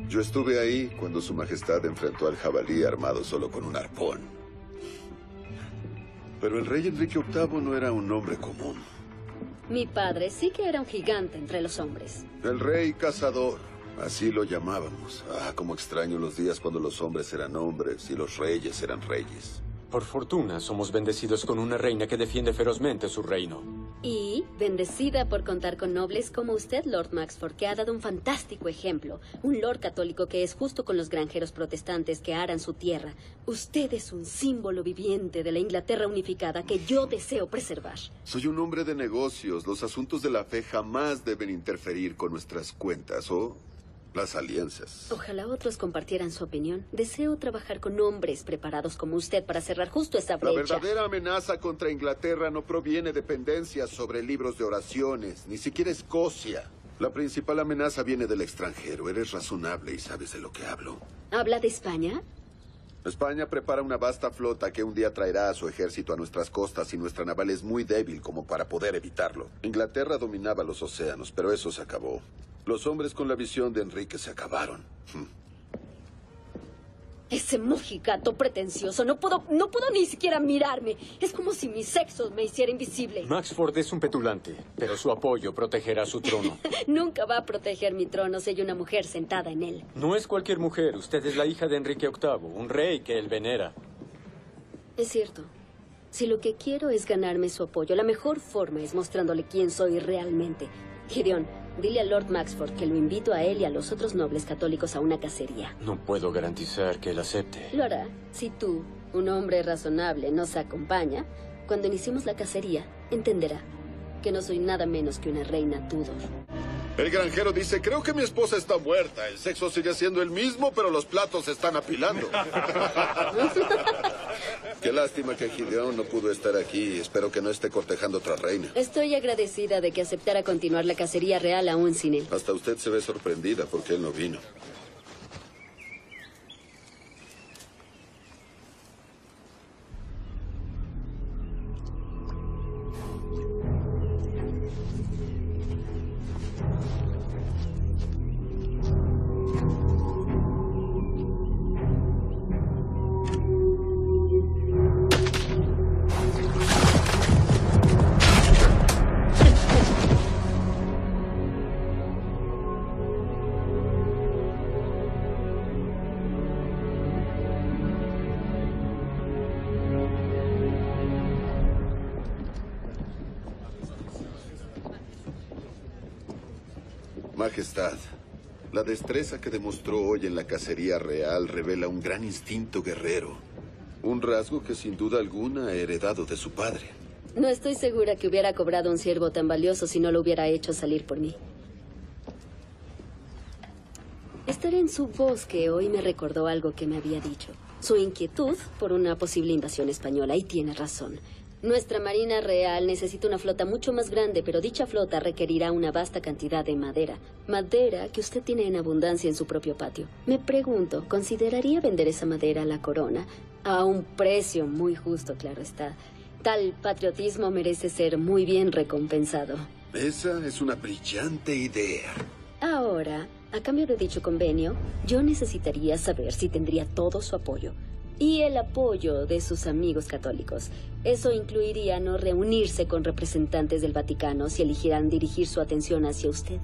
Yo estuve ahí cuando Su Majestad enfrentó al jabalí armado solo con un arpón. Pero el rey Enrique VIII no era un hombre común. Mi padre sí que era un gigante entre los hombres. El rey cazador, así lo llamábamos. Ah, cómo extraño los días cuando los hombres eran hombres y los reyes eran reyes. Por fortuna, somos bendecidos con una reina que defiende ferozmente su reino. Y bendecida por contar con nobles como usted, Lord Maxford, que ha dado un fantástico ejemplo. Un lord católico que es justo con los granjeros protestantes que aran su tierra. Usted es un símbolo viviente de la Inglaterra unificada que yo deseo preservar. Soy un hombre de negocios. Los asuntos de la fe jamás deben interferir con nuestras cuentas o las alianzas. Ojalá otros compartieran su opinión. Deseo trabajar con hombres preparados como usted para cerrar justo esa brecha. La verdadera amenaza contra Inglaterra no proviene de pendencias sobre libros de oraciones, ni siquiera Escocia. La principal amenaza viene del extranjero. Eres razonable y sabes de lo que hablo. ¿Habla de España? España prepara una vasta flota que un día traerá a su ejército a nuestras costas y nuestra naval es muy débil como para poder evitarlo. Inglaterra dominaba los océanos, pero eso se acabó. Los hombres con la visión de Enrique se acabaron. Ese mojigato pretencioso no pudo ni siquiera mirarme. Es como si mi sexo me hiciera invisible. Maxford es un petulante, pero su apoyo protegerá su trono. Nunca va a proteger mi trono si hay una mujer sentada en él. No es cualquier mujer. Usted es la hija de Enrique VIII, un rey que él venera. Es cierto. Si lo que quiero es ganarme su apoyo, la mejor forma es mostrándole quién soy realmente. Gideon, dile a Lord Maxford que lo invito a él y a los otros nobles católicos a una cacería. No puedo garantizar que él acepte. Lo hará. Si tú, un hombre razonable, nos acompaña, cuando iniciemos la cacería, entenderá que no soy nada menos que una reina Tudor. El granjero dice, creo que mi esposa está muerta. El sexo sigue siendo el mismo, pero los platos se están apilando. Qué lástima que Gideon no pudo estar aquí. Espero que no esté cortejando otra reina. Estoy agradecida de que aceptara continuar la cacería real aún sin él. Hasta usted se ve sorprendida porque él no vino. Majestad, la destreza que demostró hoy en la cacería real revela un gran instinto guerrero. Un rasgo que sin duda alguna ha heredado de su padre. No estoy segura que hubiera cobrado un ciervo tan valioso si no lo hubiera hecho salir por mí. Estar en su bosque hoy me recordó algo que me había dicho. Su inquietud por una posible invasión española, y tiene razón. Nuestra Marina Real necesita una flota mucho más grande, pero dicha flota requerirá una vasta cantidad de madera. Madera que usted tiene en abundancia en su propio patio. Me pregunto, ¿consideraría vender esa madera a la corona? A un precio muy justo, claro está. Tal patriotismo merece ser muy bien recompensado. Esa es una brillante idea. Ahora, a cambio de dicho convenio, yo necesitaría saber si tendría todo su apoyo. Y el apoyo de sus amigos católicos. Eso incluiría no reunirse con representantes del Vaticano si eligieran dirigir su atención hacia usted.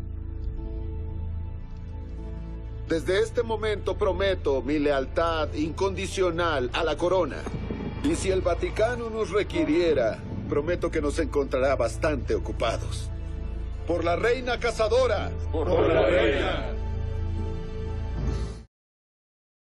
Desde este momento prometo mi lealtad incondicional a la corona. Y si el Vaticano nos requiriera, prometo que nos encontrará bastante ocupados. ¡Por la reina cazadora! ¡Por la reina!